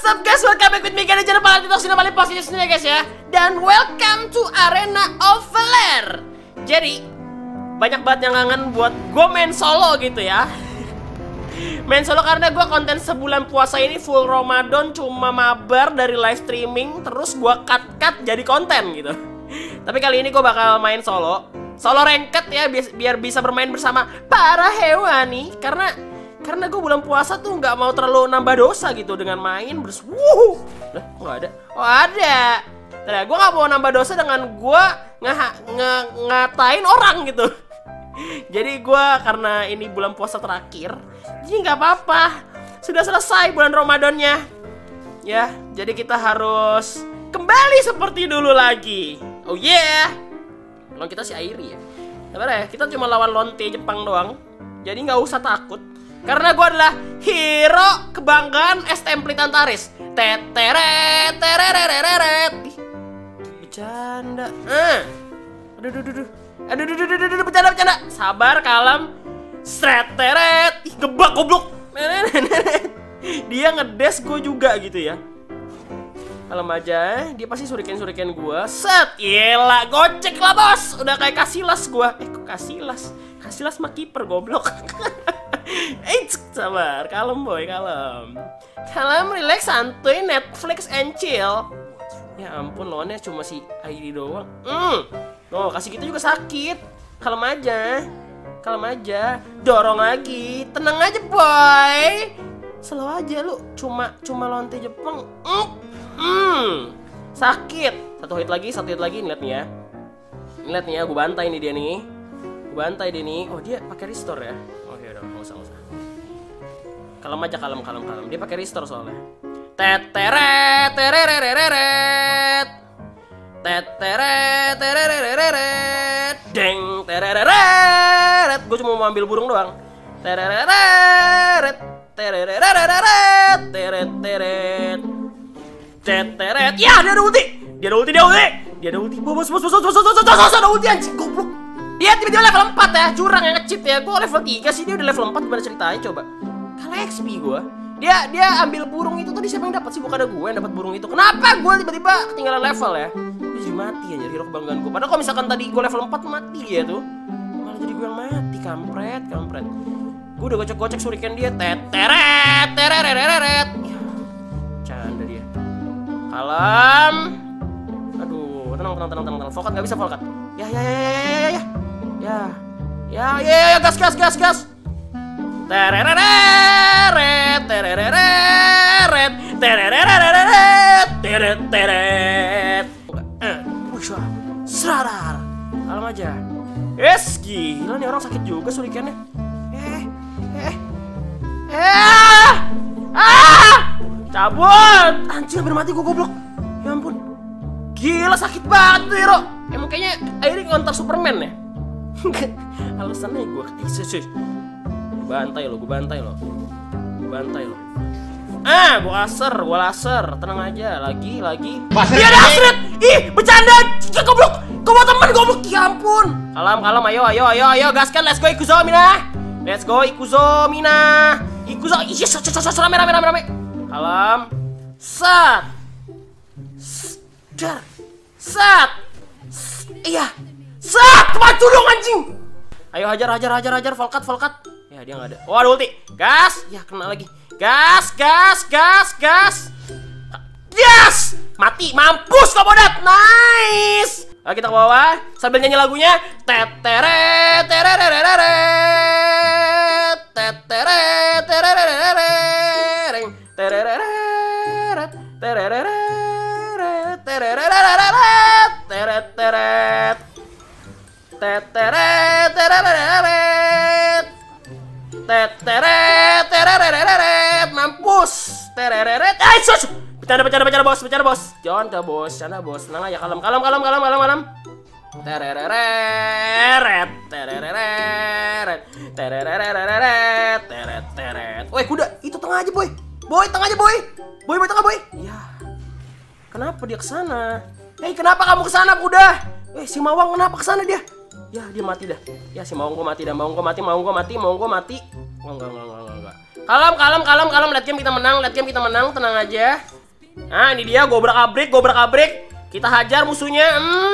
What's up guys, welcome back with me di channel Paling TikTok sini paling positifnya guys ya. Dan welcome to Arena of Valor. Jadi banyak banget yang kangen buat gue main solo gitu ya. Main solo karena gue konten sebulan puasa ini full Ramadan cuma mabar dari live streaming, terus gue cut jadi konten gitu. Tapi kali ini gue bakal main solo ranked ya, biar bisa bermain bersama para hewani. Karena gue bulan puasa tuh nggak mau terlalu nambah dosa gitu dengan main nggak ada. Oh ada. Nah, gue nggak mau nambah dosa dengan gue ngatain orang gitu. Jadi gue karena ini bulan puasa terakhir, jadi nggak apa-apa. Sudah selesai bulan Ramadannya. Ya, jadi kita harus kembali seperti dulu lagi. Oh yeah. Kalau kita si Airi ya. Sabar ya, kita cuma lawan lonte Jepang doang. Jadi nggak usah takut. Karena gue adalah hero kebanggaan STM Antaris. Teteret, tereret. Bercanda. Aduh, bercanda. Sabar, kalem. Streteret. Gebak goblok. Dia ngedes gue juga gitu ya. Kalem aja, dia pasti suriken gue. Set, yelah, gocek lah bos. Udah kayak Casillas gue. Kok Casillas? Casillas mah kiper goblok. Sabar, kalem boy, kalem. Kalem, relax, santuy, Netflix and chill. Ya ampun, lawannya cuma si Airi doang. Oh, kasih gitu juga sakit. Kalem aja, dorong lagi. Tenang aja boy. Slow aja lu, cuma lonte Jepang. Sakit. Satu hit lagi, lihat nih ya, gue bantai nih dia nih. Oh, dia pakai restore ya. Oke, udah, nggak usah. Kalem aja, kalem. Dia pakai restore soalnya. Teteret, tereret. Teteret, tereret. Deng, tereret. Gue cuma mau ambil burung doang. Tereret, tereret, teret. Teteret. Ya, dia ada ulti. Bos, ada ulti anjing goblok. Dia tiba-tiba level 4 ya, curang yang nge-cheat ya. Gue level 3 sih, dia udah level 4, gimana ceritanya coba. Kalah XP gue. Dia ambil burung itu tadi, siapa yang dapat sih? Bukan ada gue yang dapat burung itu. Kenapa gue tiba-tiba ketinggalan level ya? Dia jadi mati ya, jadi hero kebanggaan gue. Padahal kalau misalkan tadi gue level 4 mati ya tuh. Malah jadi gue yang mati, kampret. Gue udah gocek suriken dia. Teteret. Ya, canda dia. Kalem. Aduh, tenang. Volkat nggak bisa volkat. Ya. Ya, gas. Tereret. Seradar. Kalem aja. Gila nih orang sakit juga surikennya. Cabut. Anjir, hampir mati gue goblok. Ya ampun. Gila sakit banget tuh hero. Emang kayaknya Airi ngontar Superman ya. Alasannya gue gue bantai lo. Gue laser. Tenang aja, lagi. Dia ada asret. Ih, bercanda. Goblok. Gue mau temen goblok. Ya ampun. Kalem. Ayo. Gaskan. Let's go Ikuzomina. Rame. Kalem. Set. Iya. Set. Maju dong anjing. Ayo hajar. Volkat. Ya dia nggak ada. Oh, ada ulti. Gas. Ya kena lagi. Gas. Yes. Mati. Mampus kau bodat. Nice. Oke, kita ke bawah sambil nyanyi lagunya. Teteret. Mampus. Tereret. Bercanda bos. Jangan ke bos. Tenang aja, kalem. Tereret. Woi, kuda, itu tengah aja, boy. Boy, tengah. Ya. Kenapa dia kesana? Kenapa kamu kesana, kuda? Si Mawang kenapa kesana dia? Ya, dia mati dah. Ya, si Mawang gue mati dah. Mau gue mati. Enggak. Kalem, kalem, kalem, kalem. Lihat game kita menang, lihat game kita menang. Tenang aja. Nah, ini dia gobrak-abrik, gobrak-abrik. Kita hajar musuhnya.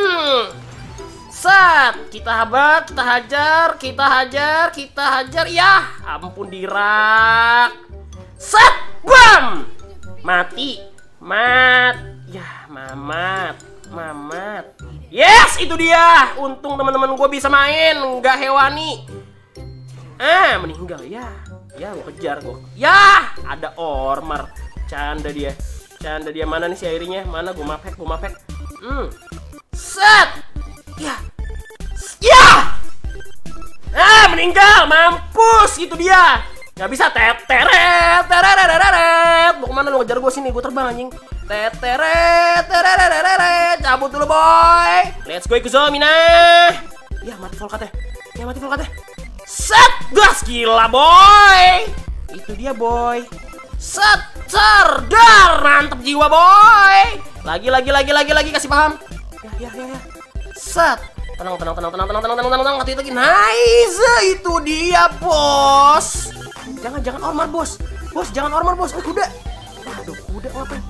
Set. Kita habat, kita hajar, kita hajar, kita hajar. Yah, ampun dirak. Set. Bam. Mati. Mat. Yah, mamat. Mamat. Yes, itu dia. Untung teman-teman gue bisa main, nggak hewani. Meninggal ya. Ya, gue kejar gue. Ya, ada ormar. Canda dia. Canda dia. Mana nih si airinya? Mana? Gue mapek, gue mapek. Set. Ya. Ya. Meninggal. Mampus. Itu dia. Gak bisa. Teteret. Tereret. Mau kemana lu ngejar gue sini? Gue terbang anjing. Teteret. Tereret. Cabut dulu boy. Let's go Ikuzomina. Ya, mati Volkatnya. Ya, mati Volkatnya. Set, gas gila boy. Itu dia boy. Set, cerdar, mantep jiwa boy. Lagi kasih paham. Ya. Set. Tenang. Mati lagi. Nice, itu dia bos. Jangan ormar bos. Bos, jangan ormar bos. Kuda. Aduh, kuda ngapain?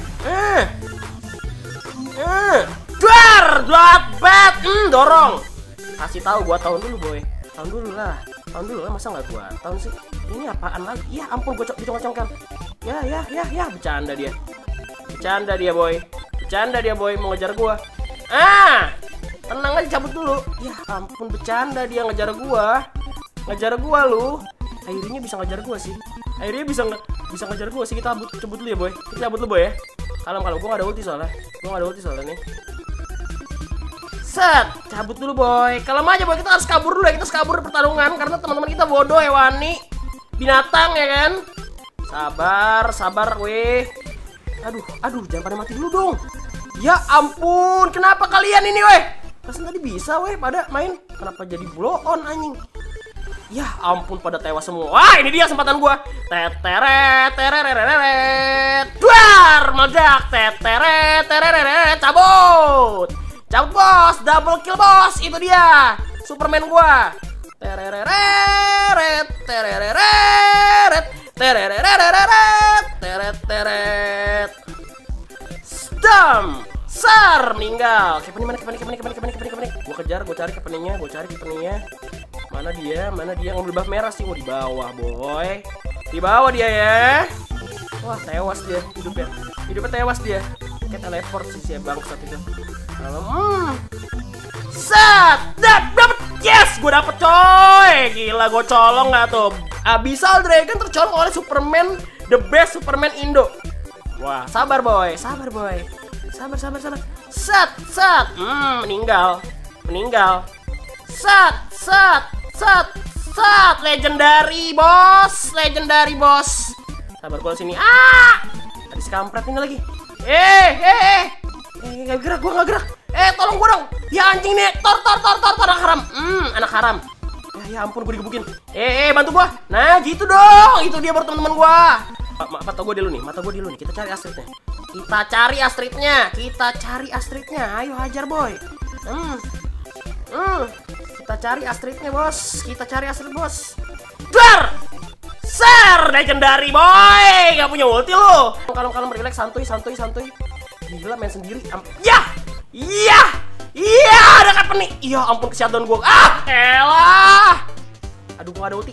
Dar, bloodbath. Dorong. Kasih tahu gua tahun dulu boy. Tahun dulu lah, masa nggak gua tahun sih? Ini apaan lagi? Ya ampun, gue dicongkel. Ya, bercanda dia boy, mau ngejar gua. Tenang aja, cabut dulu. Ya ampun, bercanda dia ngejar gua lu. Akhirnya bisa ngejar gua sih. Kita cabut dulu ya boy. Ya. Kalem, gua nggak ada ulti soalnya nih. Set, cabut dulu boy. Kalem aja boy, kita harus kabur dulu ya. Kita harus kabur pertarungan karena teman-teman kita bodoh, hewani, binatang ya kan. Sabar weh. Aduh, jangan pada mati dulu dong. Ya ampun, kenapa kalian ini weh? Perasaan tadi bisa weh pada main. Kenapa jadi blow on anjing? Ya ampun, pada tewas semua. Wah, ini dia kesempatan gua. Teteret. Duar, meledak. Teteret. Cabut bos, double kill bos, itu dia Superman gua. Tereret. Stam, sar, meninggal. Kepening. Gua kejar, gua cari kepeningnya. Mana dia ngambil buff merah sih. Di bawah boy. Di bawah dia ya. Wah, tewas dia hidupnya tewas dia. Kayak teleport sih si bangsat itu. Set, dapet, yes, gue dapet coy. Gila, gue colong gak tuh? Abyssal Dragon tercolong oleh Superman, the best Superman Indo. Wah, sabar boy. Sabar. Set. Meninggal. Set. Legendary bos. Sabar gue sini. Ada si kampret ini lagi. Gak gerak, gue gak gerak. Tolong gue dong. Ya anjing nih. Tor, anak haram. Ya ampun, gue digebukin. Bantu gue. Nah gitu dong. Itu dia baru teman-teman gue. Mata gue dulu nih. Kita cari Astridnya. Ayo hajar boy. Kita cari Astridnya bos. Dar. Ser, legendary boy. Gak punya ulti lo. Kalem, relax, santuy. Gila, main sendiri. Iya, ada kepening. Iya, ampun, kesehatan gue. Elah. Aduh, gue gak ada ulti.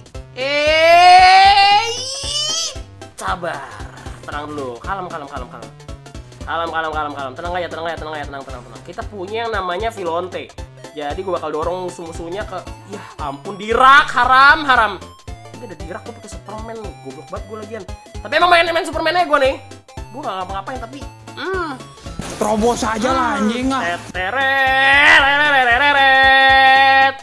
Sabar. Tenang dulu. Kalem. Tenang aja. Kita punya yang namanya Vilonte. Jadi gue bakal dorong musuh-musuhnya ke. Ya ampun, dirak. Haram. Ini ada dirak, gue pakai Superman. Goblok banget gue lagian. Tapi emang main Superman aja gue nih. Gue gak ngapa-ngapain tapi. Terobos aja lah anjing. Teteret.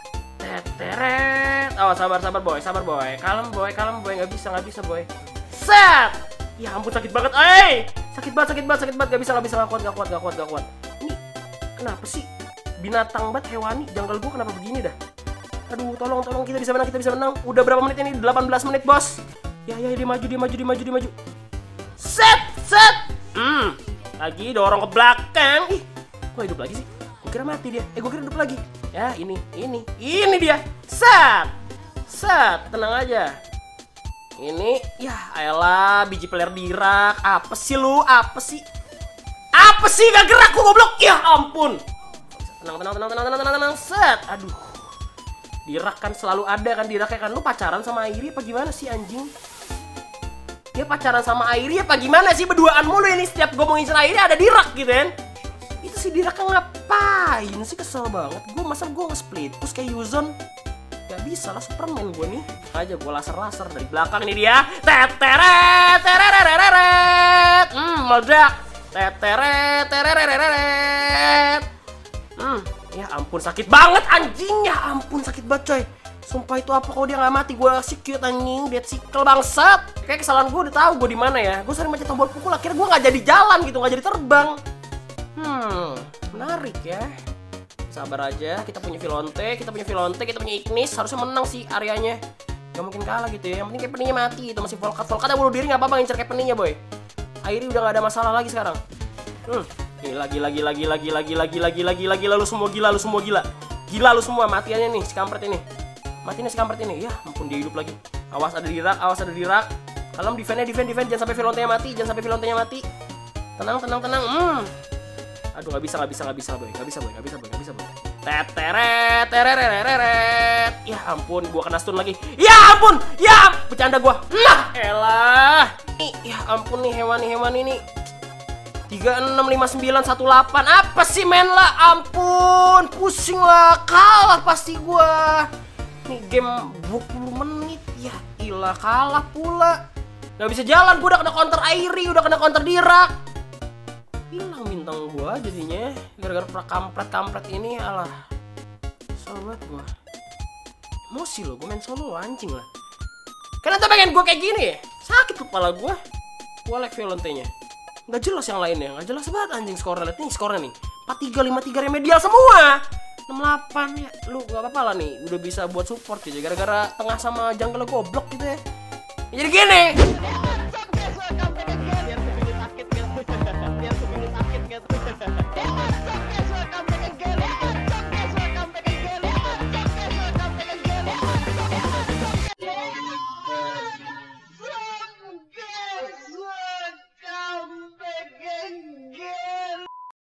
Oh, sabar boy. Kalem boy, nggak bisa boy. Set. Ya ampun, sakit banget. Sakit banget. Gak bisa. Gak kuat. Ini kenapa sih? Binatang banget, hewani. Janggal gua kenapa begini dah? Aduh, tolong. Kita bisa menang. Udah berapa menit ini? 18 menit, bos. Ya, dia maju. Set. Lagi dorong ke belakang. Ih, kok hidup lagi sih? Gue kira mati dia. Gue kira hidup lagi. Ya, ini dia. Set. Tenang aja. Ini, ya elah, biji player dirak. Apa sih lu? Apa sih? Apa sih? Gak gerak gua goblok. Ya ampun. Tenang. Set. Aduh. Dirak kan selalu ada kan diraknya kan. Lu pacaran sama Airi apa gimana sih anjing? Dia pacaran sama Airi apa gimana sih? Berduaan mulu ini. Setiap gue mau ngincer Airi ada dirak gitu kan. Itu si diraknya ngapain sih? Kesel banget. Masa gue nge-split terus kayak Yuzon. Gak bisa lah, Superman gue nih. Aja gue laser-laser dari belakang ini dia. Teteret, tereret, meledak. Teteret, tereret. Ya ampun sakit banget anjing. Ya ampun sakit banget coy. Sumpah itu apa kalau dia nggak mati, gue secure anjing, dead cycle bangsat. Kayak kesalahan gue udah tahu gue di mana ya. Gue sering macet tombol pukul, akhirnya gue nggak jadi jalan gitu, nggak jadi terbang. Menarik ya. Sabar aja, kita punya Filonte, kita punya Ignis, harusnya menang sih areanya. Gak mungkin kalah gitu ya, yang penting Kepeningnya mati, itu masih Volcat yang bunuh diri gak apa-apa ngincer Kepeningnya boy. Airi udah gak ada masalah lagi sekarang. Gila, lu semua gila. Gila lu semua, matiannya nih, si kampret ini. Matinya si kampret ini, ya ampun dia hidup lagi. Awas ada dirak. Kalem, defend, jangan sampai Filontenya mati, Tenang. Aduh gak bisa boy. Teteret. Ya ampun, gua kena stun lagi. Ya ampun, bercanda gua. Nah, elah. Ya ampun nih hewan ini. 365918. Apa sih men lah? Ampun, pusing lah. Kalah pasti gua. Nih game 20 menit. Ya ilah, kalah pula. Gak bisa jalan, gua udah kena counter Airi, udah kena counter dirak. Hilang bintang gua jadinya gara-gara kampret ini. Alah, sobat gua emosi loh, gua main solo anjing lah. Kenapa pengen gua kayak gini ya? Sakit kepala gua like Violentenya. Nggak jelas yang lainnya, nggak jelas banget anjing skornya. Lihat nih skornya nih, 4353 remedial semua. 68 ya, lu nggak apa-apa lah nih, udah bisa buat support gitu. Gara-gara tengah sama jungle goblok gitu ya. Jadi gini.